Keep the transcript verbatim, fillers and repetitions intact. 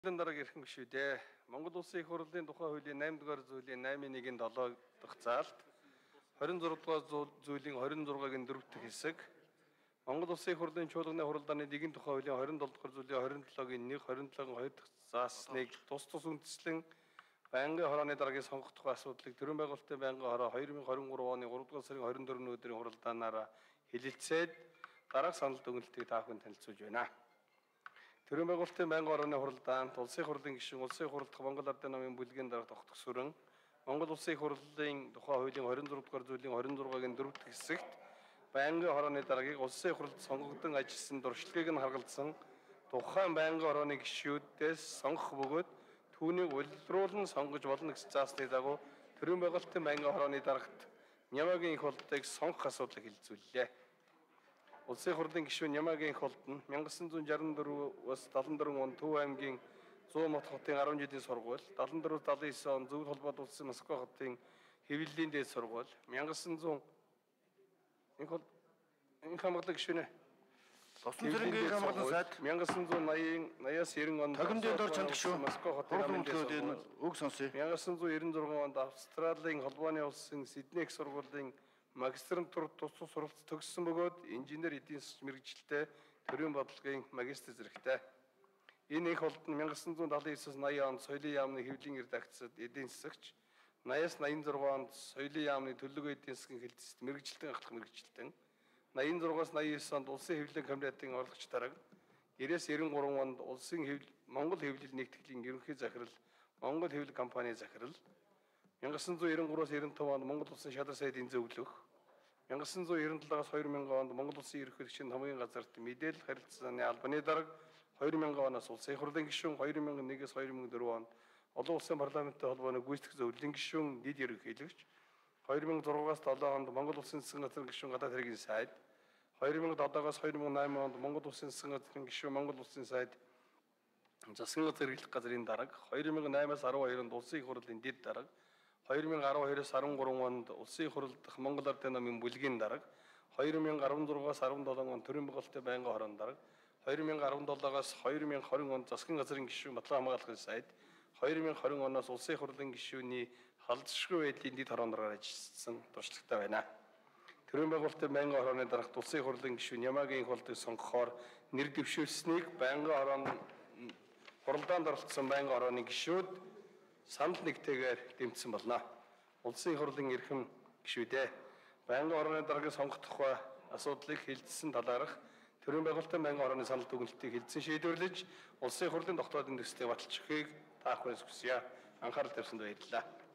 Дараг ирхэн шүү дээ. Монгол Улсын их хурлын тухай хуулийн найман дугаар зүйлийн наймын нэгэн долоо дахь заалт двадцать шесть дугаар зүйлийн двадцать шесть-гийн дөрөвт хэсэг Монгол Улсын их хурлын чуулганы хуралдааны нэгэн тухай хуулийн двадцать bảy дугаар зүйлийн двадцать seven-гийн нэг, двадцать seven-гийн хоёр дахь заасныг тус тус үндэслэн байнгын хорооны дараагийн сонгох тухай асуудлыг төрийн байгуулалтын байнгын хороо две тысячи двадцать три оны гурав дугаар сарын двадцать четвёртний өдрийн хуралдаанаараа хэлэлцээд дараах санал дүгнэлтийг та бүхэнд танилцуулж байна. Төрийн байгуулалтын байнгын хорооны хуралдаанд улсын хурлын гишүүн улсын их хурлдах Монгол Ардын намын бүлгийн дарга тогтгосуран Монгол Улсын их хурлын тухай хуулийн двадцать seven дугаар зүйлийн двадцать six-гийн дөрөвт хэсэгт байнгын хорооны даргаыг улсын их хурлд сонгогдсон ажилласан дуршлагыг нь харгалзан тухайн байнгын хорооны гишүүдээс сонгох бөгөөд түүнийг улируулан сонгож болно гэсэн заасныг дагуу төрийн байгуулалтын байнгын хорооны дарагт Нямаагийн их хурлыг сонгох асуудлыг хэлэлцүүллээ. Улсын хурлын гишүүн Нямаагийн их хурлд нь one thousand nine hundred sixty-four-аас seventy-four он Төв аймгийн one hundred Мот хотын ten жилийн сургууль, seventy-four-аас seventy-nine он Зөвхөн холбоот улсын Москва хотын хэвлэлийн дээд сургууль, one thousand энэ хол энэ хамгаалал гишүүнэ. Тосон зэргийн хамгаалал сайд one thousand eighty-аас ninety он Тахимдын дор чанд гишүүн Москва хотын хамгааллын үг сонсъё. one thousand ninety-six онд Австралийн холбооны улсын Сидней их сургуулийн магистратур тус тус суралц төгссөн бөгөөд инженер эдийн засгийн мэргэжилтэд төрийн бодлогын магистр зэрэгтэй. Энэ их холд нь one thousand seventy-nine-аас ninety онд соёлын яамны хэвлэлийн редакцид эдийн засагч, ninety-аас ninety-six онд соёлын яамны төлөв эдийн засгийн хэлтсэд мэргэжилтэн ахлах мэргэжилтэн, ninety-six-аас ninety-nine онд улсын хэвлэлийн комитетын орлогч дарга, ninety-аас ninety-three онд улсын хэвлэл Монгол хэвлэл нэгтгэлийн ерөнхий захирал, Монгол хэвлэл компани захирал, one thousand ninety-three-аас ninety-five онд Монгол улсын шадар сайдын зөвлөх, one thousand ninety-seven-аас two thousand онд Монгол улсын ерөнхийлөгчийн хамгийн газарт мэдээлэл харилцааны албаны дарга, two thousand оноос улсын их хурлын гишүүн, two thousand one-аас two thousand four онд олон улсын парламенттай холбооны гүйцэтгэх зөвлөлийн гишүүн, нийт ерөнхийлөгч, two thousand six-аас seven онд Монгол улсын засгийн газрын гишүүн, гадаад хэргийн сайд, two thousand seven-аас two thousand nine онд Монгол улсын засгийн газрын гишүүн, Монгол улсын сайд, засгийн газар эрхлэх газрын дарга, two thousand eight-аас twelve онд улсын их хурлын дэд дарга, two thousand twelve-аас thirteen онд улсын их хурл дахь Монгол Ардын намын бүлгийн дарга, two thousand sixteen-аас seventeen онд төрийн байгуулалтын байнгын хорооны дарга, two thousand seventeen-аас twenty twenty онд засгийн газрын гишүүн батлан хамгаалахын сайд, two thousand twenty оноос улсын их хурлын гишүүний халдшгүй байдлын дэд хорооноороо ажилласан туршлагатай байна. Төрийн байгуулалтын байнгын хорооны дарагт улсын их хурлын гишүүн Нямаагийн их хурлыг сонгохоор нэр дэвшүүлсэнийг байнгын хорооны хуралдаанд оролцсон байнгын хорооны гишүүд санал нэгтэйгээр дэмжсэн болно. Улсын их хурлын эрхэм гишүүдээ байнгын хорооны даргаыг сонгох тухай асуудлыг хэлэлцсэн талаарх төрийн байгуулалтын байнгын хорооны санал дүгнэлтийг хэлэлцэн шийдвэрлэж улсын их хурлын тогтоодын төслийг баталчихыг та бүхнээс хүсье. Анхаарал тавьсанд баярлалаа.